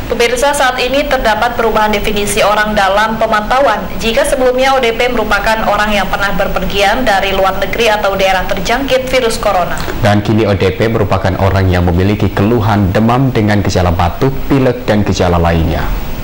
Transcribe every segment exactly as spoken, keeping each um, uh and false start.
Pemirsa, saat ini terdapat perubahan definisi orang dalam pemantauan. Jika sebelumnya O D P merupakan orang yang pernah berpergian dari luar negeri atau daerah terjangkit virus corona. Dan kini O D P merupakan orang yang memiliki keluhan demam dengan gejala batuk, pilek, dan gejala lainnya.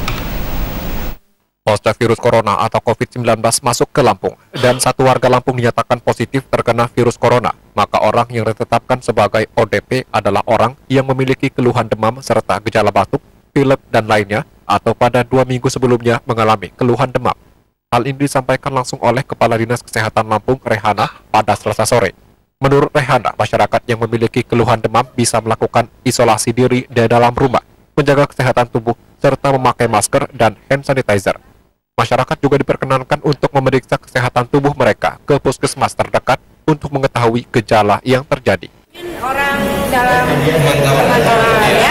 Pasca virus corona atau COVID sembilan belas masuk ke Lampung dan satu warga Lampung dinyatakan positif terkena virus corona, maka orang yang ditetapkan sebagai O D P adalah orang yang memiliki keluhan demam serta gejala batuk, pilek, dan lainnya, atau pada dua minggu sebelumnya mengalami keluhan demam. Hal ini disampaikan langsung oleh Kepala Dinas Kesehatan Lampung, Rehana, pada Selasa sore. Menurut Rehana, masyarakat yang memiliki keluhan demam bisa melakukan isolasi diri di dalam rumah, menjaga kesehatan tubuh, serta memakai masker dan hand sanitizer. Masyarakat juga diperkenankan untuk memeriksa kesehatan tubuh mereka ke puskesmas terdekat untuk mengetahui gejala yang terjadi. Orang dalam pemantauan ya.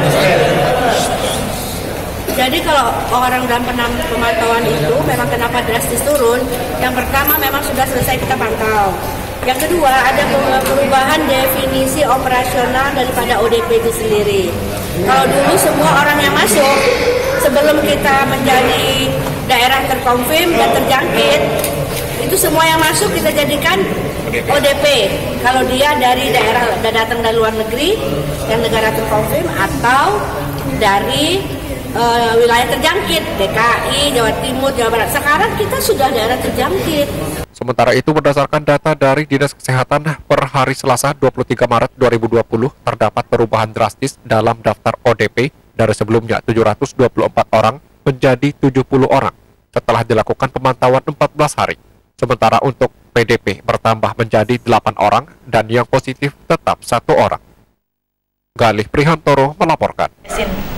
Jadi kalau orang dalam pemantauan itu memang kenapa drastis turun, yang pertama memang sudah selesai kita pantau. Yang kedua, ada perubahan definisi operasional daripada O D P itu sendiri. Kalau dulu semua orang yang masuk, sebelum kita menjadi daerah terkonfirm dan terjangkit, itu semua yang masuk kita jadikan O D P. Kalau dia dari daerah datang dari luar negeri, yang negara terkonfirm, atau dari uh, wilayah terjangkit, D K I, Jawa Timur, Jawa Barat. Sekarang kita sudah daerah terjangkit. Sementara itu, berdasarkan data dari Dinas Kesehatan per hari Selasa dua puluh tiga Maret dua ribu dua puluh, terdapat perubahan drastis dalam daftar O D P dari sebelumnya tujuh ratus dua puluh empat orang menjadi tujuh puluh orang setelah dilakukan pemantauan empat belas hari. Sementara untuk P D P bertambah menjadi delapan orang dan yang positif tetap satu orang. Galih Prihantoro melaporkan.